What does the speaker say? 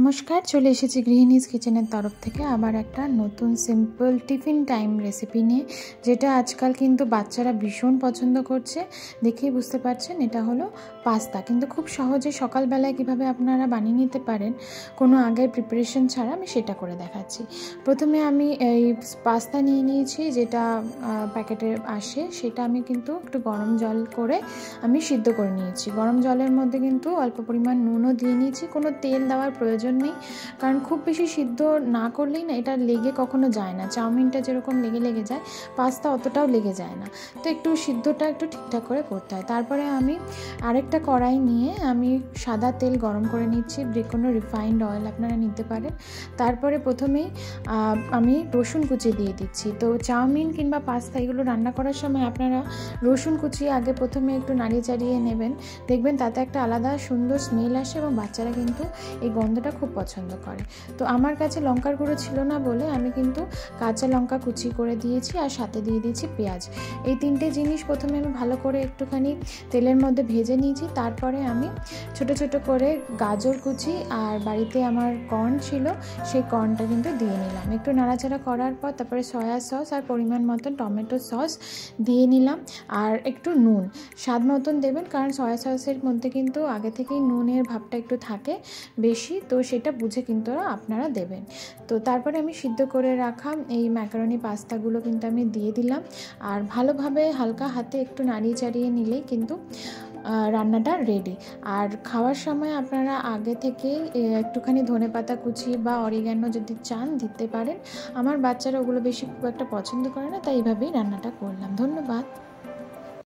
নমস্কার, চলে এসেছি গৃহিণীজ কিচেনের তরফ থেকে আবার একটা নতুন সিম্পল টিফিন টাইম রেসিপি নিয়ে, যেটা আজকাল কিন্তু বাচ্চারা ভীষণ পছন্দ করছে। দেখেই বুঝতে পারছেন এটা হলো পাস্তা। কিন্তু খুব সহজে সকালবেলায় কিভাবে আপনারা বানিয়ে নিতে পারেন কোনো আগের প্রিপারেশন ছাড়া, আমি সেটা করে দেখাচ্ছি। প্রথমে আমি এই পাস্তা নিয়ে নিয়েছি, যেটা প্যাকেটে আসে। সেটা আমি কিন্তু একটু গরম জল করে আমি সিদ্ধ করে নিয়েছি। গরম জলের মধ্যে কিন্তু অল্প পরিমাণ নুনও দিয়ে নিয়েছি। কোনো তেল দেওয়ার প্রয়োজন নেই, কারণ খুব বেশি সিদ্ধ না করলেই না এটা লেগে কখনো যায় না। চাউমিনটা যেরকম লেগে যায়, পাস্তা অতটাও লেগে যায় না। তো একটু সিদ্ধটা একটু ঠিকঠাক করে করতে হয়। তারপরে আমি আরেকটা কড়াই নিয়ে আমি সাদা তেল গরম করে নিচ্ছি, যে কোনো রিফাইন্ড অয়েল আপনারা নিতে পারেন। তারপরে প্রথমেই আমি রসুন কুচি দিয়ে দিচ্ছি। তো চাউমিন কিংবা পাস্তা এগুলো রান্না করার সময় আপনারা রসুন কুচি আগে প্রথমে একটু নাড়িয়ে চাড়িয়ে নেবেন, দেখবেন তাতে একটা আলাদা সুন্দর স্মেল আসে এবং বাচ্চারা কিন্তু এই গন্ধটা খুব পছন্দ করে। তো আমার কাছে লঙ্কার গুঁড়ো ছিল না বলে আমি কিন্তু কাঁচা লঙ্কা কুচি করে দিয়েছি, আর সাথে দিয়ে দিয়েছি পেঁয়াজ। এই তিনটে জিনিস প্রথমে আমি ভালো করে একটুখানি তেলের মধ্যে ভেজে নিয়েছি। তারপরে আমি ছোট ছোট করে গাজর কুচি আর বাড়িতে আমার কর্ন ছিল, সেই কর্নটা কিন্তু দিয়ে নিলাম। একটু নাড়াচাড়া করার পর তারপরে সয়া সস আর পরিমাণ মতন টমেটো সস দিয়ে নিলাম, আর একটু নুন স্বাদ মতন দেবেন, কারণ সয়া সসের মধ্যে কিন্তু আগে থেকেই নুনের ভাবটা একটু থাকে বেশি, তো সেটা বুঝে কিন্তু আপনারা দেবেন। তো তারপরে আমি সিদ্ধ করে রাখা এই ম্যাকারনি পাস্তাগুলো কিন্তু আমি দিয়ে দিলাম, আর ভালোভাবে হালকা হাতে একটু নাড়িয়ে চাড়িয়ে নিলেই কিন্তু রান্নাটা রেডি। আর খাওয়ার সময় আপনারা আগে থেকে একটুখানি ধনেপাতা কুচি বা অরিগ্যানো যদি চান দিতে পারেন। আমার বাচ্চারা ওগুলো বেশি খুব একটা পছন্দ করে না, তাই এইভাবেই রান্নাটা করলাম। ধন্যবাদ।